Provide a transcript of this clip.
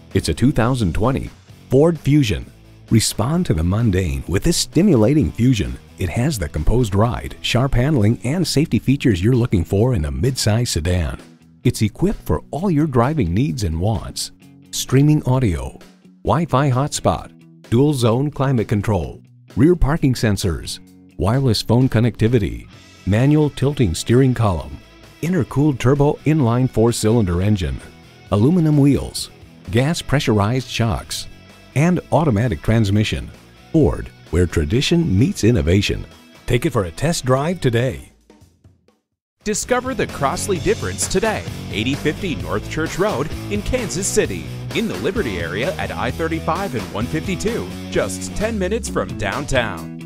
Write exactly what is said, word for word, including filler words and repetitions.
It's a two thousand twenty Ford Fusion. Respond to the mundane with this stimulating Fusion. It has the composed ride, sharp handling, and safety features you're looking for in a midsize sedan. It's equipped for all your driving needs and wants. Streaming audio, Wi-Fi hotspot, dual zone climate control, rear parking sensors, wireless phone connectivity, manual tilting steering column, intercooled turbo inline four-cylinder engine, aluminum wheels, gas pressurized shocks, and automatic transmission. Ford, where tradition meets innovation. Take it for a test drive today. Discover the Crossley difference today. eighty fifty North Church Road in Kansas City. In the Liberty area at I thirty-five and one fifty-two, just ten minutes from downtown.